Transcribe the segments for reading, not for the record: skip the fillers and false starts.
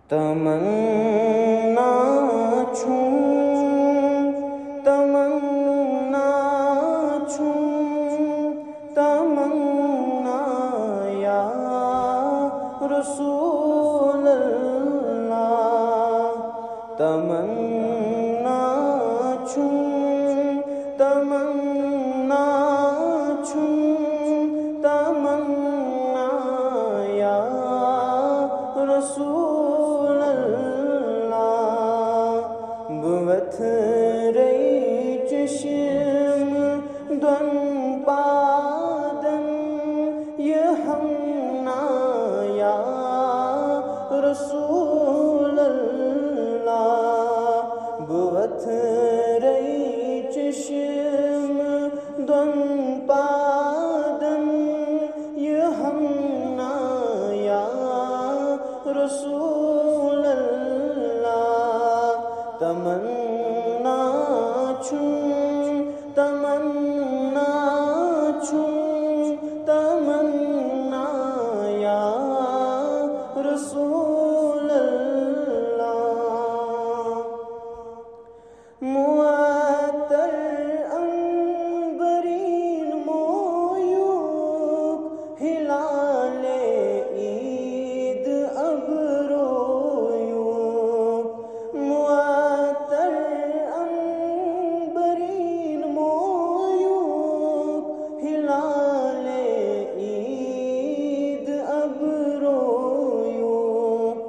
تمنا چھوں تمنا چھوں تمنا یا رسول اللہ تمنا چھوں تمنا چھوں تمنا یا رسول اللہ بوتھ رئی چشم دن پادن یہ ہمنا یا رسول اللہ بوتھ رئی چشم دن پادن یہ ہمنا یا رسول اللہ تمنا چھوں تمنا چھوں تمنا یا رسول اللہ معطر عنبرین مویوک ہلال عید ابرویوک معطر عنبرین مویوک ہلال عید ابرویوک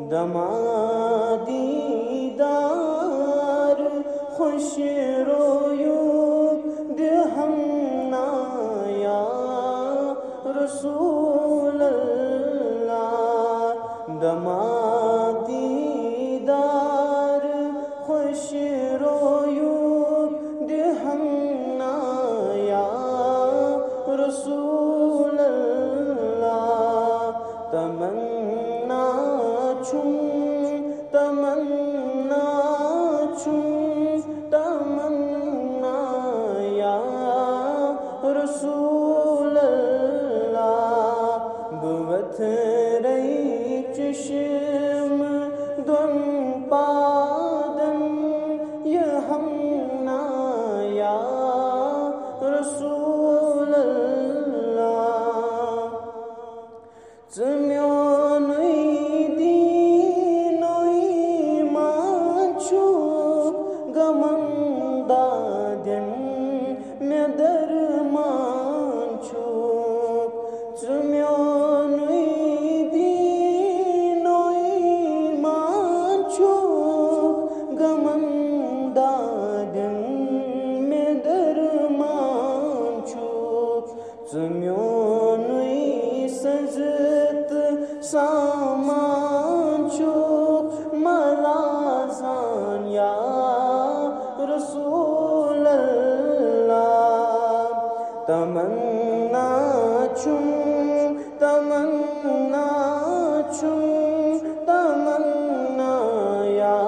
دمادی دار خوش رویوک دہمنا یا رسول اللہ دمادی دار خوش رویوک دہمنا یا رسول اللہ تمنا چھوں تمنا چھوں تمنا یا رسول اللہ بوتھ رئی چشم دن پادن یہ ہمنا یا رسول اللہ ژمیونُے دیٖنُے مان چھُکھ غمن دادٮ۪ن مےٚ درمان چھُکھ ژمیونُے دیٖنُے مان چھُکھ غمن دادٮ۪ن مےٚ درمان چھُکھ ژمیونُے سزت سامان چھُکھ ملازان یا رسول اللہ تمنا چھوں تمنا چھوں تمنا یا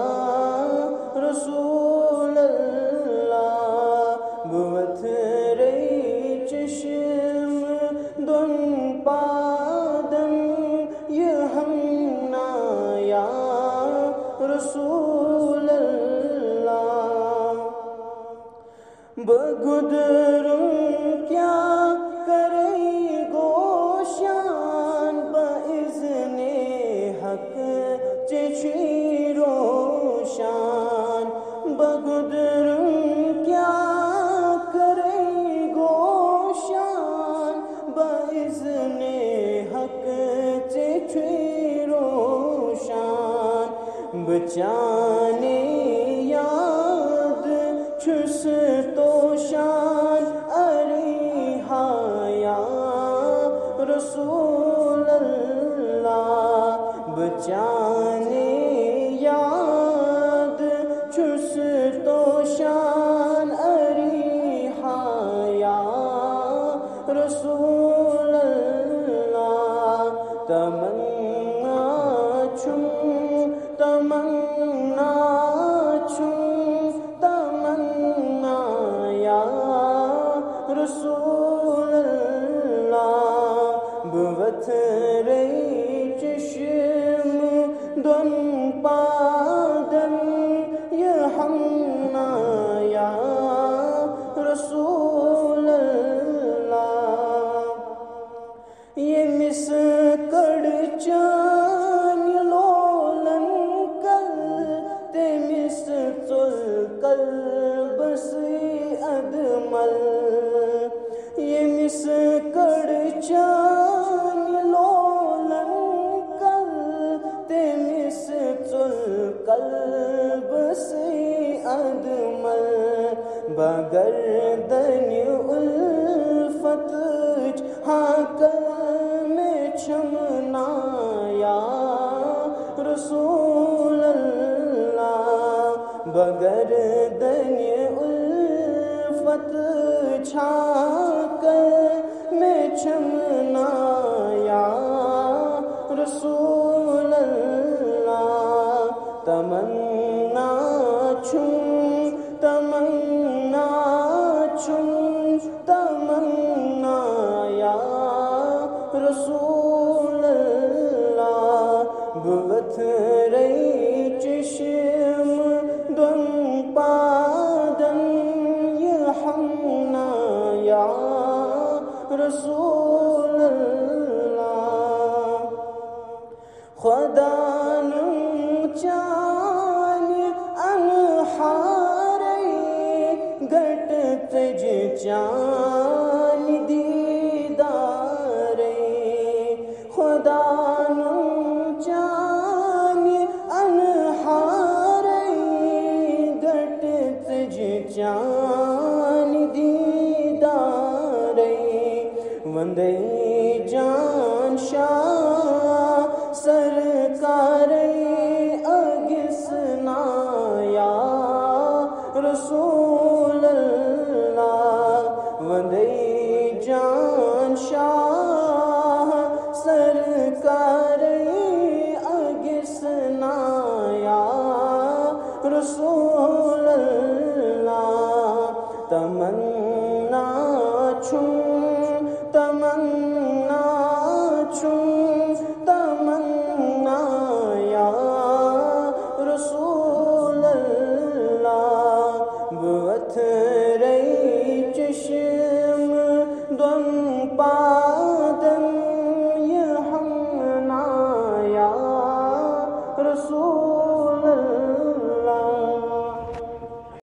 رسول اللہ بوتھ رئی چشم دن پادن یہ ہمنا یا رسول اللہ بگدروں کیا کرے گوشان باذن حق چچھی روشان بگدروں کیا کرے گوشان باذن حق چچھی روشان بچانے یاد چھس تو شان اری ہایا رسول اللہ بچانے یاد چھس تو شان اری ہایا رسول اللہ تمنا چھوں تمنا چھوں تمنا یا رسول اللہ بوتھ رئی چشم دن قلب سے ادمل بگردن الفت حاکم چھمنا یا رسول اللہ بگردن الفت چھاکر میں چھمنا یا رسول اللہ تمنا چھم تمنا چھم تمنا یا رسول اللہ بوت رئی چشم دن پادن یرحمنا یا رسول اللہ خدا نم چان انحاری گٹ تج چان